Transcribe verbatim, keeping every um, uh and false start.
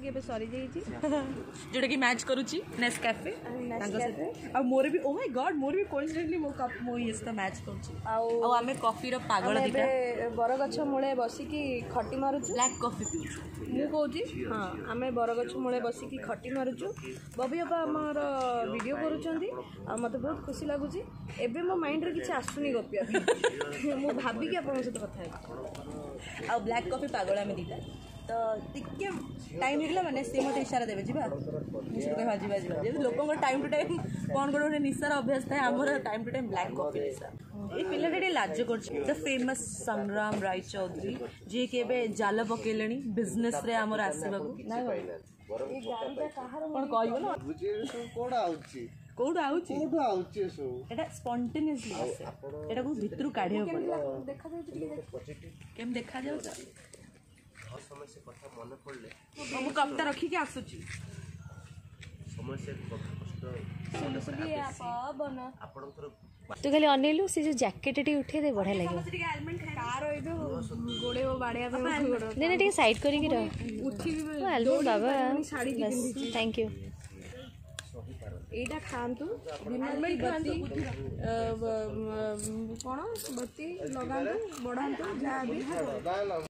ଟିକେ ଏବେ ସରି ଯାଇଛି जोटा कि मैच करूची नेस्कैफे आ मोर भी ओ माय गॉड मोर भी कोइंसिडेंटली मो कप मो ये तो मैच करूची आउ आ आमे कॉफी रो पागल दिटा बरगछ मूले बसिकी खटी मारुछु ब्लैक कॉफी पिउछु मु कहूची हाँ आमे बरगछ मूले बसिकी खटी मारुछु बबी बाबा आमर वीडियो करूछंती आ मते बहुत खुशी लागुची एबे मो माइंड रे किछ आसुनी गपिया मु भाबी कि आपन सहित कथा है आ ब्लैक कॉफी पागल आमे दिटा तो टिके टाइम निकला माने से मते इशारा देबे जिबा निश्चित कह जिबा जिबा जे लोकन को टाइम टू टाइम कोन कोन ने निसार अभ्यास थाए हमर time to time black coffee निसा ए पिला डेडी लाज करछ द फेमस संग्राम राय चौधरी जे केबे जाल पकेलेनी बिजनेस रे हमर आसीबा ना ए गाड़ीटा कहार कोन कहइबो ना बुझे सो कोडा आउची कोड आउची कोड आउची सो एटा स्पॉन्टेनियसली आसे एटा को भितरु काढियो पड़ला देखा जाय केम देखा जाउ समय से कथा मन पड़ले हम कपटा रखी के आसुची समय से कष्ट सुली आप बना आपनकर तू खाली अनेलु से जो जैकेट टी उठे दे बढ़िया लगे कार ओइबे गोड़े ओ बाड़िया पे गोड़ नहीं नहीं साइड करी की रह उठी भी एल्बम बाबा साड़ी बस थैंक यू एटा खांतु हेलमेट बत्ती कोन बत्ती लगांतु बढ़ांतु जा भी